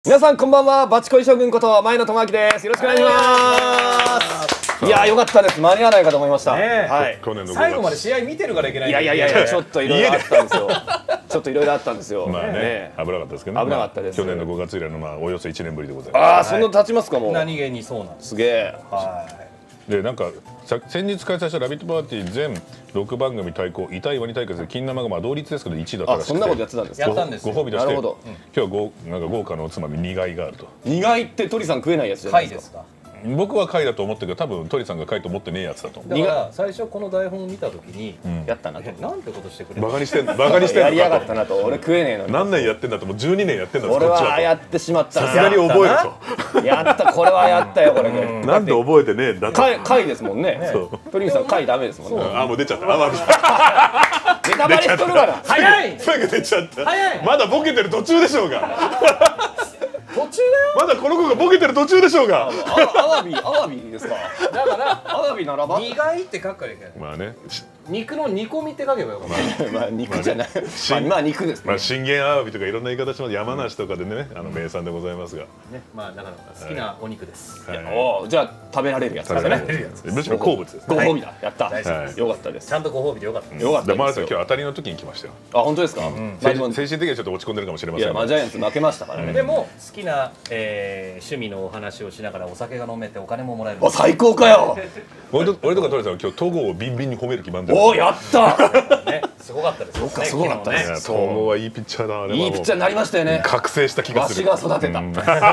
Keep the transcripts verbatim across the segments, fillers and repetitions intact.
皆さんこんばんは、バチコイ将軍こと前野智明です。よろしくお願いします。いやー、よかったです。間に合わないかと思いました。 ね、 はい。 去年の最後まで試合見てるからいけない。 いやいやいやいや、ちょっといろいろあったんですよ。ちょっといろいろあったんですよ。 まあね、危なかったですけどね。 危なかったです。 去年のごがつ以来のまあおよそいちねんぶりでございます。 ああ、そんな経ちますかもう。 何気にそうなんです。 すげえ。 はい。 でなんか先日開催したラビットパーティー全ろくばんぐみ対抗イタイワニ対決で金生がまあ同率ですけどいちいだったらしくて、 あ、そんなことやってたんですか。 やったんです。 ご褒美として、 なるほど。 今日はごなんか豪華なおつまみ苦いがあると。 苦いって鳥さん食えないやつじゃないですか。 僕は貝だと思ってるけど、多分鳥さんが貝と思ってねえやつだと思う。 だから最初この台本を見たときに、 やったなと。 なんてことしてくれる。 バカにしてんバカにしてんのかと。 やりやがったなと。俺食えねえのに。 何年やってんだと、もうじゅうにねんやってんだと。 俺はやってしまった。 さすがに覚えると。 やった、これはやったよこれ。 なんで覚えてねえんだと。 貝貝ですもんね。鳥さん貝ダメですもんね。 あ、もう出ちゃった。あ、まあネタバレしとるから。 早い。 すぐ出ちゃった。 早い。 まだボケてる途中でしょうが。 途中だよ。 まだこの子がボケてる途中でしょうが。 アワビ、アワビですか。 だからアワビならば。 苦いって書くからいけない。 まあね。 肉の煮込みって書けばよかった。 まあ肉じゃない。まあ肉ですね。 まあ信玄アワビとかいろんな言い方します。山梨とかでね、あの名産でございますが。 ね、まあだから好きなお肉です。 おお、じゃあ食べられるやつですね。 むしろ好物です。 ご褒美だ。やった。 はい。 よかったです。 ちゃんとご褒美でよかった。 よかった。 マルさん今日当たりの時に来ましたよ。 あ、本当ですか。 精神的にはちょっと落ち込んでるかもしれません。 いや、まあジャイアンツ負けましたからね。 でも好きな趣味のお話をしながらお酒が飲めてお金ももらえる。 お、最高かよ。 俺と俺とかトリさんは今日戸郷をビンビンに褒める気満々で。 おお、やった。 ね、すごかったです。 そっか、すごかったね。 戸郷はいいピッチャーだ。あれいいピッチャーになりましたよね。 覚醒した気がする。 わしが育てた。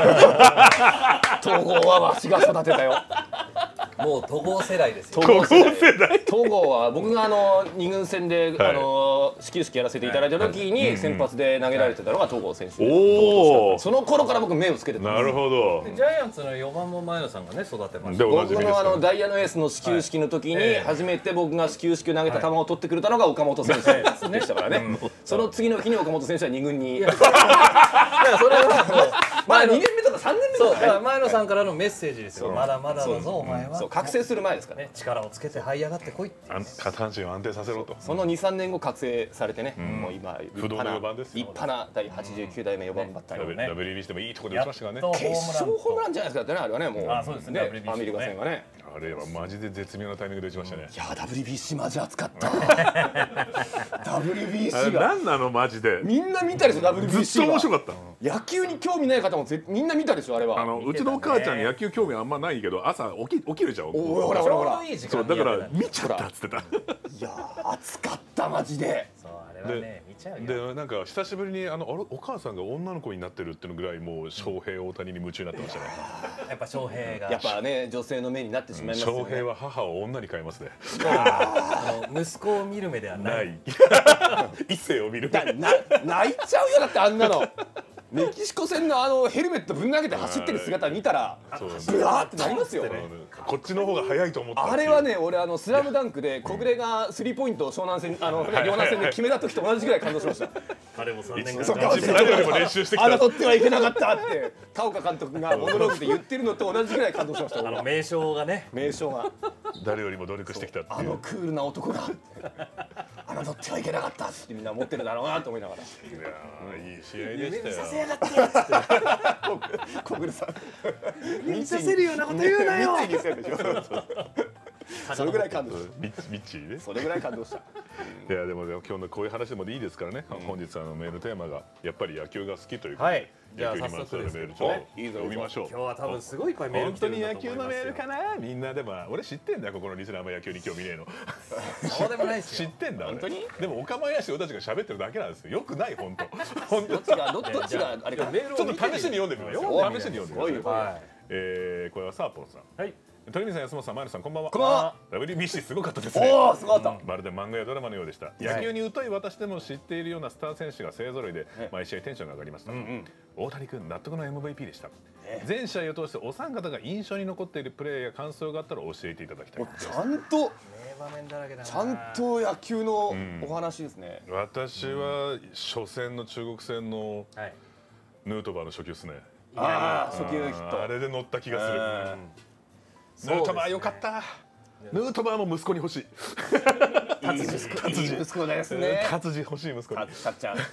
戸郷はわしが育てたよ。 もう戸郷世代ですよ。 戸郷世代。 戸郷は僕があの二軍戦であの始球式やらせていただいた時に先発で投げられてたのが戸郷選手。 おお。 その頃から僕目をつけてた。 なるほど。 ジャイアンツのよばんも前野さんがね育てました。 僕のあのダイヤのエースの始球式の時に初めて僕が始球式を投げた球を取ってくれたのが岡本選手でしたからね。その次の日に岡本選手は二軍に。それはまあにねんめとかさんねんめとか。 だから前野さんからのメッセージですよ。まだまだだぞお前は。 覚醒する前ですからね。力をつけて這い上がってこいって。 下半身を安定させろと。 そのにさんねんご覚醒されてね。もう今不動のよばんですよ。 立派な第はちじゅうきゅうだいめよばんバッターね。ダブリュービーシー でもいいところで打ちましたからね。 決勝ホームランじゃないですかね、あれはね、もう。 あ、そうですね。 アメリカ戦がね。 あれはマジで絶妙なタイミングで打ちましたね。 いや、ダブリュービーシー マジ熱かった。ダブリュービーシー が。 何なのマジで。 みんな見たでしょ、ダブリュービーシー。 ずっと面白かった。 野球に興味ない方もみんな見たでしょ、あれは。 あのうちのお母ちゃんに野球興味あんまないけど、朝起き起きるじゃん。 おお、ほらほらほら。 そうだから見ちゃったっつってた。 いや、熱かったマジで。 そうあれはね見ちゃうよ。でなんか久しぶりにあのあれお母さんが女の子になってるっていうぐらいもう翔平大谷に夢中になってましたね。 やっぱ翔平が。 やっぱね女性の目になってしまいますよね。 翔平は母を女に変えますね。 あの息子を見る目ではない。 異性を見る。 な泣いちゃうよだってあんなの。メキシコ戦のあのヘルメットぶん投げて走ってる姿見たらブワーってなりますよ。 こっちの方が早いと思った。 あれはね、俺あのスラムダンクで小暮がスリーポイントを湘南戦あの湘南戦で決めた時と同じぐらい感動しました。 彼もさんねんかん誰よりも練習してきた。 あな取ってはいけなかったって田岡監督がモノローグで言ってるのと同じぐらい感動しました。 あの名称がね、 名称が誰よりも努力してきたっていう。 あのクールな男があの取ってはいけなかったってみんな思ってるだろうなと思いながら。 いやいい試合でしたよ。 させやがってやつって。 小暮さん見させるようなこと言うなよ。 それぐらい感動した。 ミッチーね。 それぐらい感動した。 いやでも今日のこういう話でもいいですからね。本日あのメールテーマがやっぱり野球が好きというか。 はい。 じゃあ早速メールちょっと読みましょう。 今日は多分すごいいっぱいメール来てるんだと思いますよ。 本当に野球のメールかな。みんなでも俺知ってんだよここのリスナーも野球に興味ねえの。 そうでもないですよ。 知ってんだ本当に。 でも岡前やし俺たちが喋ってるだけなんですよ。よくない本当。本当。 どっちがどっちがあれか。 ちょっと試しに読んでみますよ。試しに読んでみますよ。はい。ええこれはサーポンさん。はい。鳥海さん、安本さん、マイルさん、こんばんは。 こんばんは。 ダブリュービーシー すごかったですね。 おお、すごかった。 まるで漫画やドラマのようでした。野球に疎い私でも知っているようなスター選手が勢ぞろいで、毎試合テンションが上がりました。大谷君、納得の エムブイピー でした。全試合を通してお三方が印象に残っているプレーや感想があったら教えていただきたい。 ちゃんと。 名場面だらけだな。 ちゃんと野球のお話ですね。 私は初戦の中国戦のヌートバーの初球ですね。 ああ、初球ヒット。 あれで乗った気がする。ヌートバー良かった。ヌートバーも息子に欲しい。 いい息子ですね。 活字欲しい息子に。 かっちゃん。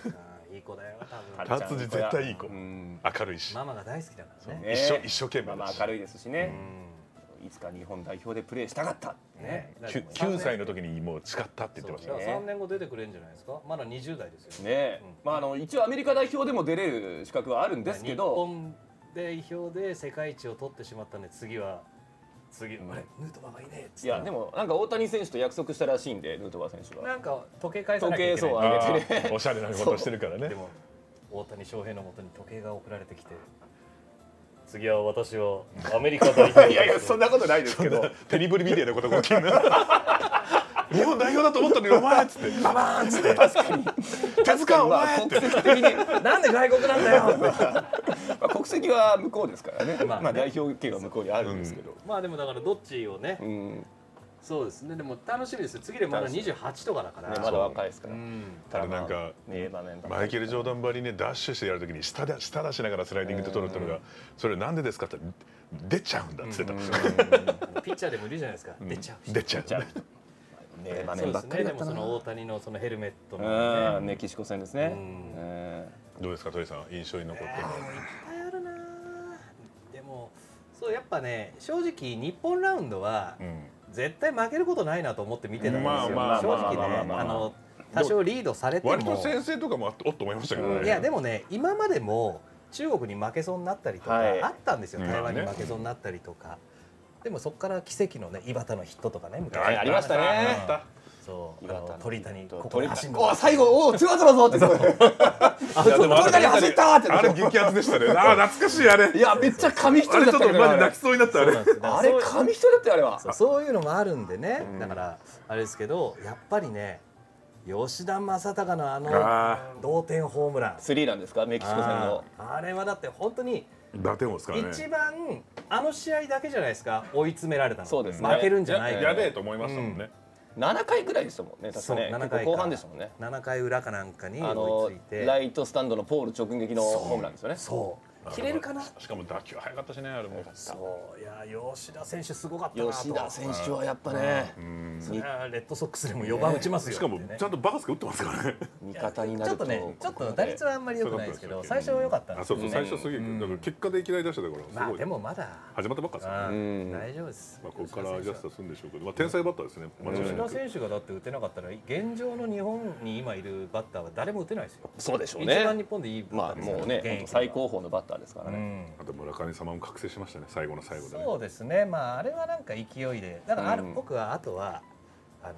いい子だよ多分。 達治絶対いい子、明るいしママが大好きだからね。 一生一生懸命まあ明るいですしね。いつか日本代表でプレーしたかったね。 きゅうさいの時にもう誓ったって言ってましたね。 さんねんご出てくれるんじゃないですか。まだにじゅう代ですよね。まああの一応アメリカ代表でも出れる資格はあるんですけど、 日本代表で世界一を取ってしまったんで次は次あれヌートバーがいいね。 いやでもなんか大谷選手と約束したらしいんで、ヌートバー選手はなんか時計返さなきゃいけない。 時計そうあげてね。 おしゃれなことしてるからね。 でも大谷翔平のもとに時計が送られてきて。次は私はアメリカ代表。 いやいやそんなことないですけど、 テニブリみたいなことが起きるな。日本代表だと思ったのにお前っつってババーンっつって確かに手塚お前って国籍的になんで外国なんだよってまあ国籍は向こうですからね。まあ代表権は向こうにあるんですけど、 まあでもだからどっちをね、そうですね。でも楽しみですよ。次でまだにじゅうはちとかだからまだ若いですから。 ただなんかマイケル・ジョーダンばりにダッシュしてやるときに下で下出しながらスライディングで取るっていうのが、それなんでですかって出ちゃうんだっつってたんですよ。 ピッチャーでもいるじゃないですか。出ちゃう出ちゃう名場面ばっかりだったな。 でもその大谷のそのヘルメットのメキシコ戦ですね。 どうですか鳥さん、印象に残ってるの。 いっぱいあるな。でもそうやっぱね、正直日本ラウンドは絶対負けることないなと思って見てたんですよ。正直ね、あの多少リードされても割と先生とかもおっと思いましたけどね。 いやでもね、今までも中国に負けそうになったりとかあったんですよ。台湾に負けそうになったりとか。でもそこから奇跡のね、井端のヒットとかね、昔ありましたね。 そう、鳥谷ここ走る。 お最後おおツーアウトだぞって鳥谷走ったって。 あれ激アツでしたね。ああ懐かしいあれ。 いやめっちゃ紙一人だった。 ちょっとマジ泣きそうになったあれ。 あれ紙一人だったよあれは。 そういうのもあるんでね。だからあれですけど、やっぱりね、吉田正尚のあの同点ホームラン。 スリーランですか、メキシコ戦の。 あれはだって本当に。 打点王ですからね。 一番あの試合だけじゃないですか、追い詰められたの。 そうですね。 負けるんじゃないか。 やべえと思いましたもんね。 ななかいぐらいでしたもんね。確かね。ななかい後半でしたもんね。 ななかい裏かなんかに追いついて、 ライトスタンドのポール直撃のホームランですよね。 そう。切れるかな。 しかも打球速かったしね、あれも。 そういや吉田選手すごかったなと。 吉田選手はやっぱね、 レッドソックスでもよばん打ちますよ。 しかもちゃんとバカスカ打ってますからね。 味方になるとちょっとね、ちょっと打率はあんまり良くないですけど、最初は良かったんですよ。 そうそう最初すげえだから結果でいきなり出してたから。 まあでもまだ始まったばっかですよ。 大丈夫です。 まあここからアジャストするんでしょうけど、まあ天才バッターですね。 吉田選手がだって打てなかったら現状の日本に今いるバッターは誰も打てないですよ。 そうでしょうね。 一番日本でいいまあもうね最高峰のバッターですからね。 あと村上様も覚醒しましたね、最後の最後で。 そうですね。まああれはなんか勢いで、だから僕はあとはあの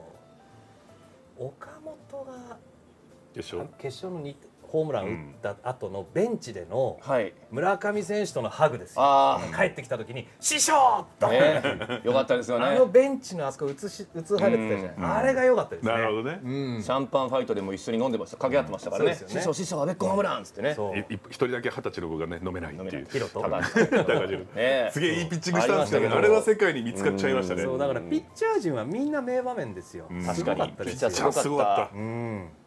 岡本が決勝決勝のにホームラン打った後のベンチでの村上選手とのハグですよ。帰ってきた時に師匠とよかったですよね。 あのベンチのあそこ映し映されてたじゃない。あれが良かったですね。 なるほどね。 シャンパンファイトでも一緒に飲んでました。掛け合ってましたからね。師匠師匠アベックホームランっつってね。 一人だけ二十歳の子がね飲めないっていう。 ヒロト。 すげえいいピッチングしたんですけど、あれは世界に見つかっちゃいましたね。 そうだからピッチャー陣はみんな名場面ですよ。 確かにピッチャーすごかった。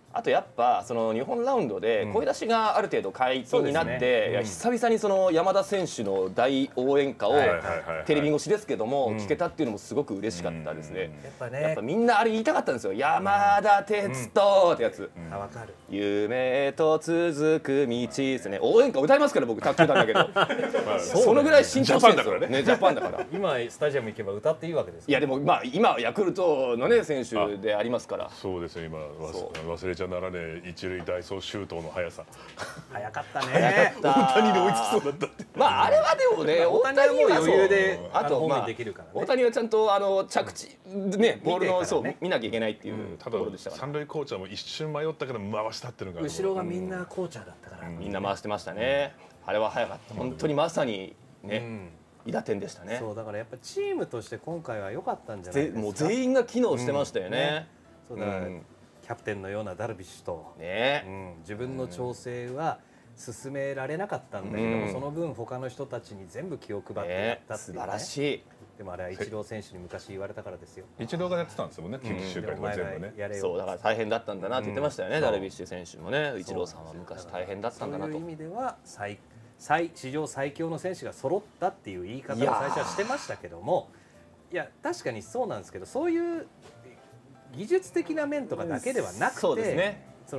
あとやっぱその日本ラウンドで声出しがある程度解禁になって久々にその山田選手の大応援歌をテレビ越しですけども聞けたっていうのもすごく嬉しかったですね。やっぱみんなあれ言いたかったんですよ。山田哲人ってやつ。 あ、わかる。 夢と続く道ですね。応援歌歌いますから僕卓球団だけど。そのぐらい浸透してるんですよね。ジャパンだから。 今スタジアム行けば歌っていいわけです。 いやでもまあ今ヤクルトのね選手でありますから。 そうですね。今忘れちゃならねえ一塁ダイソー周東の速さ。 速かったね。 大谷に追いつきそうだったって。 まああれはでもね、大谷はもう余裕であとまあ大谷はちゃんとあの着地ねボールのそう見なきゃいけないっていうところでしたから。 三塁コーチャーも一瞬迷ったけど回したっていうのが。 後ろがみんなコーチャーだったから。 みんな回してましたね。あれは速かった。本当にまさにね。韋駄天でしたね。 そうだからやっぱチームとして今回は良かったんじゃないですか。 もう全員が機能してましたよね。 そうだからキャプテンのようなダルビッシュと、 ねうん、自分の調整は進められなかったんだけども、うん、その分他の人たちに全部気を配ってやったっていう、ね、 素晴らしい。 でもあれはイチロー選手に昔言われたからですよ。 イチローがやってたんですもんね、緊急集会とか全部ね。 そうだから大変だったんだなって言ってましたよね、うん、ダルビッシュ選手もね。イチローさんは昔大変だったんだなと。 そういう意味では最最史上最強の選手が揃ったっていう言い方を最初はしてましたけども、いや確かにそうなんですけど、そういう技術的な面とかだけではなくて、そうですね、その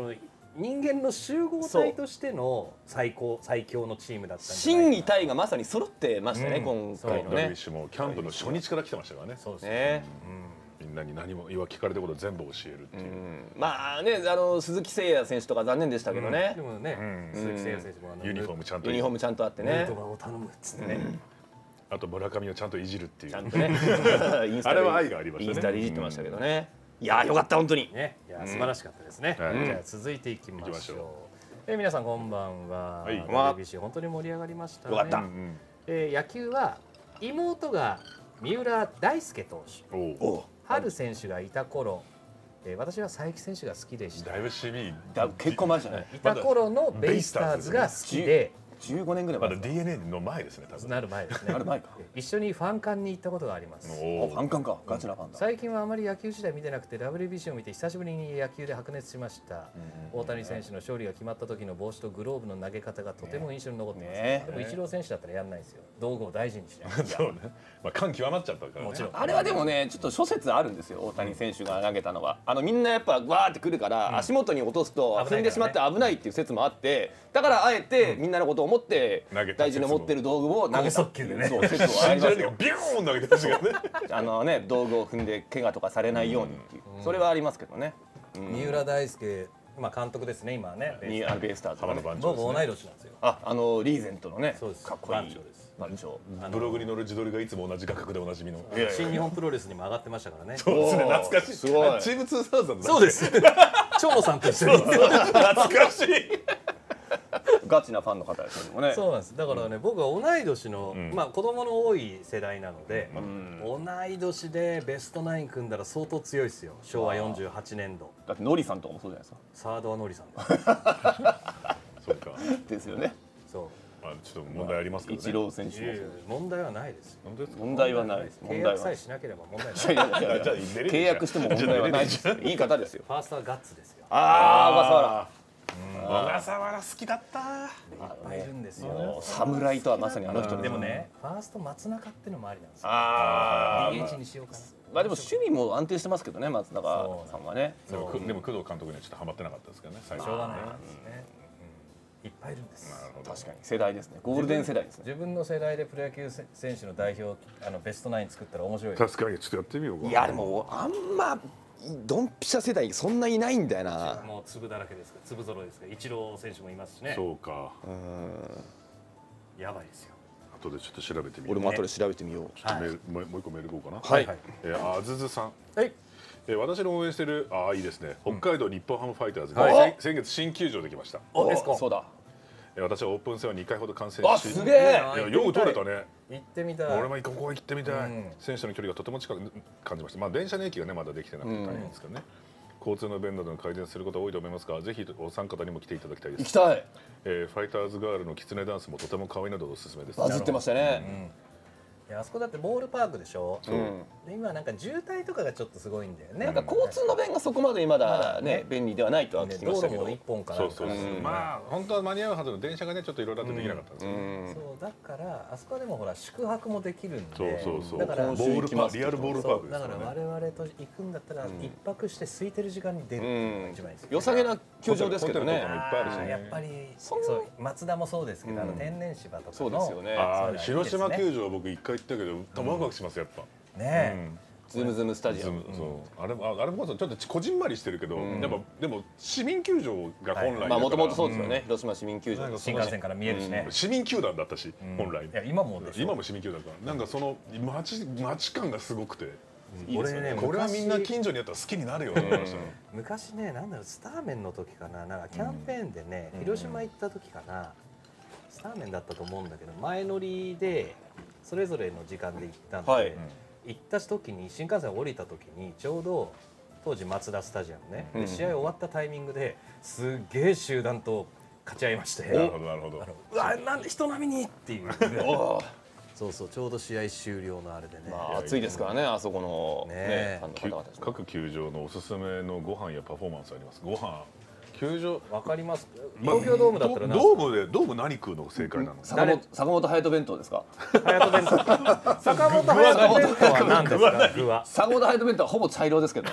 人間の集合体としての最高最強のチームだったんじゃない心技体がまさに揃ってましたね、今回のね。 ダルビッシュもキャンプの初日から来てましたからね。 そうですね。 みんなに何も言わ聞かれたこと全部教えるっていう。 まあね、あの鈴木誠也選手とか残念でしたけどね。 でもね、鈴木誠也選手もユニフォームちゃんとユニフォームちゃんとあってね。 ヌートバーを頼むっつってね。 あと村上をちゃんといじるっていう。 ちゃんとね。 あれは愛がありましたね。 インスタでいじってましたけどね。いやよかった本当に。 ね、いや素晴らしかったですね。じゃあ続いていきましょう。え皆さんこんばんは。ダルビッシュ本当に盛り上がりましたね。 よかった。 え野球は妹が三浦大輔投手。春選手がいた頃、え私は佐伯選手が好きでした。 だいぶしみ。 結構前じゃない。 いた頃のベイスターズが好きで。 じゅうごねんぐらい前。まだ ディーエヌエー の前ですね。多分。 なる前ですね。 なる前か。 一緒にファン館に行ったことがあります。 ファン館か。ガチなファンだ。 最近はあまり野球時代見てなくて ダブリュービーシー を見て久しぶりに野球で白熱しました。大谷選手の勝利が決まった時の帽子とグローブの投げ方がとても印象に残ってます。でもイチロー選手だったらやんないですよ。道具を大事にしない。 そうね。まあ感極まっちゃったからね。 もちろん。 あれはでもね、ちょっと諸説あるんですよ。大谷選手が投げたのは、あのみんなやっぱわーってくるから足元に落とすと踏んでしまって危ないっていう説もあって、だからあえてみんなのことを思って大事に持ってる道具を投げたっていうね。そう説はありますよ。 ビューン投げてましたからね。 あのね道具を踏んで怪我とかされないようにっていう、それはありますけどね。 三浦大輔、まあ監督ですね今ね。 にあのベイスターズの僕同い年なんですよ。 あ、あのリーゼントのね、 かっこいい番長。 ブログに載る自撮りがいつも同じ画角でおなじみの。 新日本プロレスにも上がってましたからね。 そうですね、懐かしい。 すごい。 チームツーサウザンド。 そうです。長野さんと一緒に。 懐かしい。 ガチなファンの方ですけどもね。 そうなんです。だからね、僕は同い年の、まあ子供の多い世代なので、同い年でベストナイン組んだら相当強いですよ。昭和よんじゅうはちねんど。 だってノリさんとかもそうじゃないですか。 サードはノリさんです。 そうか。 ですよね。 そう。 あ、ちょっと問題ありますけどね。 イチロー選手も問題はないですよ。 問題はないです。 契約さえしなければ問題ない。 契約しても問題はないです。いい方ですよ。 ファーストはガッツですよ。 ああ、小笠原。 小笠原好きだった。 いっぱいいるんですよ。 侍とはまさにあの人でもね、ファースト松中ってのもありなんですよ。 ああ、 ディーエイチ にしようかな。 まあでも守備も安定してますけどね、松中さんはね。 でもでも工藤監督にはちょっとハマってなかったですけどね。最初はね。いっぱいいるんです。 確かに世代ですね。ゴールデン世代ですね。 自分の世代でプロ野球選手の代表あのベストナイン作ったら面白い。 確かにちょっとやってみようか。 いやでもあんまドンピシャ世代そんないないんだよな。 もう粒だらけですから、粒揃いですから。イチロー選手もいますしね。 そうか。 うん。やばいですよ。 後でちょっと調べてみよう。 俺も後で調べてみよう。 ちょっとメールもう一個メールいこうかな。 はい。 えあずずさん。 はい。 え私の応援してるあいいですね。北海道日本ハムファイターズに先月新球場できました。 お、ですか。 そうだ。 私はオープン戦はにかいほど観戦し、 あ、すげえ。 いやよく取れたね。 行ってみたい。 俺もここ行ってみたい。選手の距離がとても近く感じました。まあ電車の駅がねまだできてなくて大変ですけどね。交通の便などの改善すること多いと思いますが、ぜひお三方にも来ていただきたいです。 行きたい。 えファイターズガールのキツネダンスもとても可愛いのでおすすめです。 バズってましたね。 いやあそこだってボールパークでしょ。で今なんか渋滞とかがちょっとすごいんだよね。 なんか交通の便がそこまでまだね便利ではないとは聞きましたけど。 道路も一本から。 そうそうそう。まあ本当は間に合うはずの電車がねちょっといろいろあってできなかったんですよ。 そうだからあそこでもほら宿泊もできるんで。 そうそうそう。 だからボールパーリアルボールパークですだから我々と行くんだったら一泊して空いてる時間に出るのが一番いいです。 良さげな球場ですけどね。 やっぱりそう松田もそうですけど天然芝とかの。 そうですよね。 広島球場僕一回行ったけど。ワクワクしますやっぱ。 ね。 ズームズームスタジアム。 そうあれもあれもちょっとこじんまりしてるけど、やっぱでも市民球場が本来。 まあもともとそうですよね。広島市民球場。 新幹線から見えるしね。 市民球団だったし本来。 いや今も今も市民球団だから。なんかその街街感がすごくて。 俺ねこれはみんな近所にやったら好きになるよと思いましたね。 昔ねなんだろうスターメンの時かななんかキャンペーンでね広島行った時かなスターメンだったと思うんだけど前乗りで。それぞれの時間で行ったんで、はい、行った時に新幹線降りた時にちょうど当時マツダスタジアムね、うん、で試合終わったタイミングですっげえ集団と勝ち合いましてなるほどなるほどうわなんで人並みにっていうそうそうちょうど試合終了のあれでね、 まあ、暑いですからねあそこの、ねね、 各球場のおすすめのご飯やパフォーマンスありますご飯球場わかります。東京ドームだったらドームでドーム何食うのが正解なの？ 坂本坂本勇人弁当ですか？ 勇人弁当。坂本勇人弁当は何ですか？具は。 坂本勇人弁当はほぼ茶色ですけど。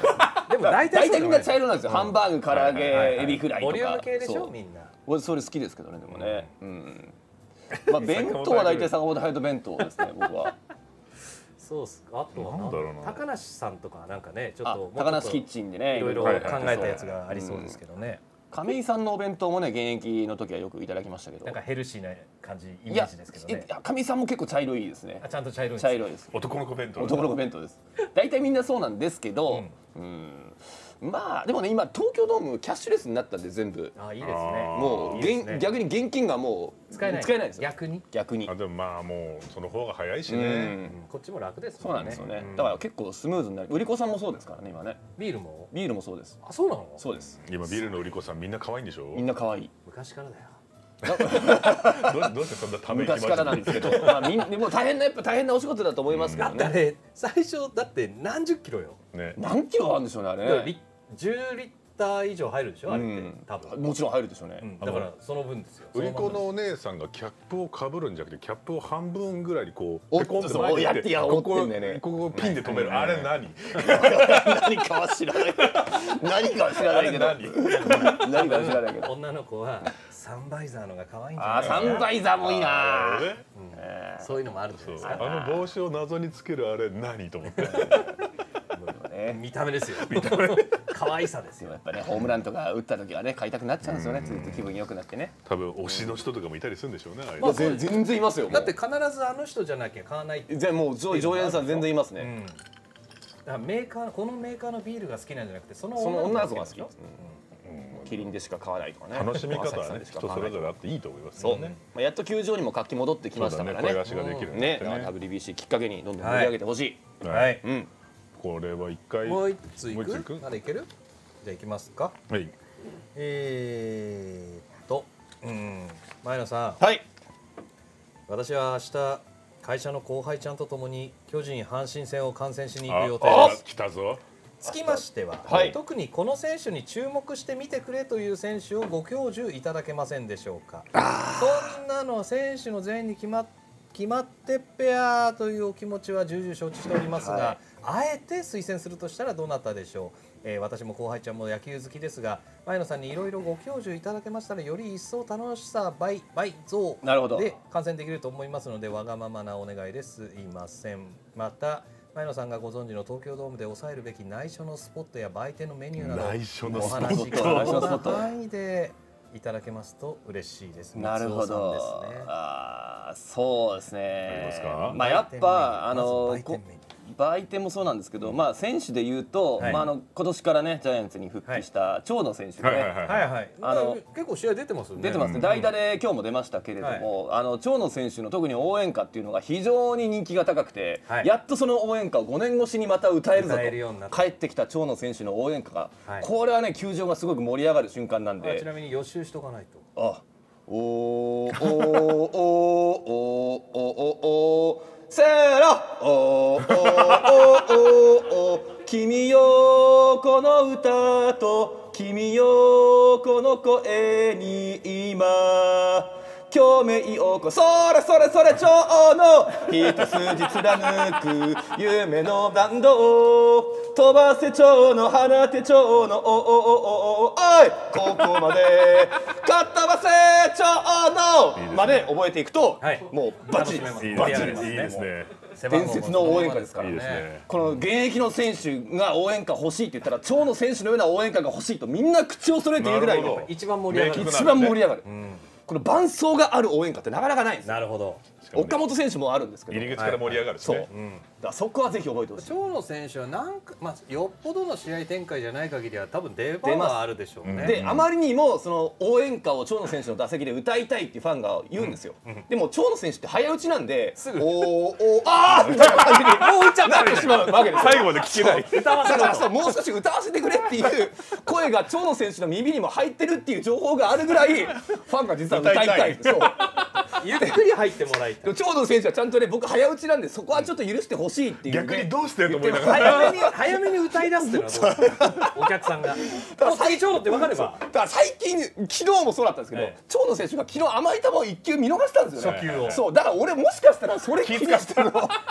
でも大体みんな茶色なんですよ。ハンバーグ、唐揚げ、エビフライとか。 ボリューム系でしょみんな。 俺それ好きですけどね、でもね。うん。まあ弁当は大体坂本勇人弁当ですね、僕は。 そうっすか。あとはなんだろうな。 高梨さんとかなんかね、ちょっと高梨キッチンでね、 いろいろ考えたやつがありそうですけどね。 亀井さんのお弁当もね、現役の時はよくいただきましたけど。 なんかヘルシーな感じイメージですけどね。 いや、亀井さんも結構茶色いですね。 あ、ちゃんと茶色い。 茶色いです。 男の子弁当。 男の子弁当です。大体みんなそうなんですけど、うん。まあでもね、今東京ドームキャッシュレスになったんで全部。 あ、いいですね。 もう現逆に現金がもう使えない。 使えないです。 逆に。 逆に。 あ、でもまあもうその方が早いしね。 こっちも楽ですもんね。そうなんですよね。だから結構スムーズになる。売り子さんもそうですからね、今ね。 ビールも。 ビールもそうです。 あ、そうなの？ そうです。 今ビールの売り子さんみんな可愛いんでしょ？ みんな可愛い。 昔からだよ。 どうしてそんなため息昔からなんですけど、まあみんでも大変なやっぱ大変なお仕事だと思いますけどね。 だって最初だって何十キロよ。 ね。何キロあるんでしょうねあれ。 じゅうリッター以上入るでしょあれって多分。 もちろん入るでしょうね。 だからその分ですよ。 売り子のお姉さんがキャップをかぶるんじゃなくてキャップを半分ぐらいにこうペコンって巻いてやってやここここピンで止めるあれ何？ 何かは知らない。何かは知らないけど。何かは知らないけど。 女の子はサンバイザーのが可愛いんじゃない？ あ、サンバイザーもいいな。 そういうのもあるんじゃないですか。 あの帽子を謎につけるあれ何と思って。 見た目ですよ。見た目。可愛さですよ。 やっぱね、ホームランとか打った時はね、買いたくなっちゃうんですよね。ずっと気分良くなってね。 多分推しの人とかもいたりするんでしょうね。 まあ全然いますよ。 だって必ずあの人じゃなきゃ買わない。 じゃもう常連さん全然いますね。 メーカーこのメーカーのビールが好きなんじゃなくてその女の子が好き。キリンでしか買わないとかね。 楽しみ方はね、人それぞれあっていいと思います。 そうね。まあやっと球場にも活気戻ってきましたからね。ね、ダブリュービーシー きっかけにどんどん盛り上げてほしい。 はい。うん。これは一回もう一ついく？まだいける？じゃあいきますか。 はい。 えーと、うん、前野さん。はい。 私は明日会社の後輩ちゃんとともに巨人阪神戦を観戦しに行く予定です。 来たぞ。 つきましては、はい、特にこの選手に注目して見てくれという選手をご教授いただけませんでしょうか。そんなの選手の全員に決まっ決まってっぺやというお気持ちは重々承知しておりますが、はい、あえて推薦するとしたらどなたでしょう。えー、私も後輩ちゃんも野球好きですが、前野さんにいろいろご教授いただけましたらより一層楽しさ倍倍増で観戦できると思いますので、わがままなお願いですいません。また前野さんがご存知の東京ドームで抑えるべき内緒のスポットや売店のメニューなどお話が可能な範囲でいただけますと嬉しいです。 なるほど。ああ、そうですね。まあやっぱあの売店もそうなんですけど、まあ選手で言うと、まああの今年からねジャイアンツに復帰した長野選手ね。 はいはい。あの結構試合出てますよね。 出てますね。代打で今日も出ましたけれども、あの長野選手の特に応援歌っていうのが非常に人気が高くて、やっとその応援歌をごねん越しにまた歌えるぞと帰ってきた長野選手の応援歌が、これはね球場がすごく盛り上がる瞬間なんで。 ちなみに予習しとかないと。 あ、おおおおおおおせーの、おーおーおーおー君よこの歌と君よこの声に今共鳴をこそれそれそれ蝶の一筋貫く夢のバンドを飛ばせ蝶の放て蝶のおおおおおいここまでかっ飛ばせ蝶のまで覚えていくともうバッチリです。 バッチリです。いいですね。 伝説の応援歌ですからね。この現役の選手が応援歌欲しいって言ったら長野選手のような応援歌が欲しいとみんな口を揃えて言うぐらいの一番盛り上がる。 一番盛り上がる。この伴奏がある応援歌ってなかなかないんです。 なるほど。 岡本選手もあるんですけど、 入り口から盛り上がるしね。 そう。だからそこはぜひ覚えてほしい。 長野選手はなんかまあよっぽどの試合展開じゃない限りは多分出番はあるでしょうね。 で、あまりにもその応援歌を長野選手の打席で歌いたいっていうファンが言うんですよ。でも長野選手って早打ちなんで、すぐおおああみたいな感じにもう打っちゃったってしまうわけです。 最後まで聞けない。 歌わせだからもう少し歌わせてくれっていう声が長野選手の耳にも入ってるっていう情報があるぐらいファンが実は歌いたい。そう。 ゆっくり入ってもらいたい。 長野選手はちゃんとね、僕早打ちなんでそこはちょっと許してほしいっていう、ね、 逆にどうしてと思いながら早めに早めに歌い出すっていうのはお客さんが最長野って分かればだから最近昨日もそうだったんですけど、ええ、長野選手が昨日甘い球を一球見逃したんですよね。 初球をそうだから俺もしかしたらそれ気にしてるの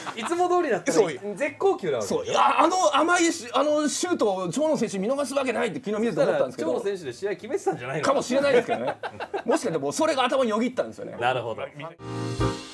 いつも通りだったら絶好球なわけ。 そう、あの甘いあのシュートを長野選手見逃すわけないって昨日見てて思ったんですけど、 長野選手で試合決めてたんじゃないのかもしれないですけどね。もしかしてもうそれが頭によぎったんですよね。 なるほど。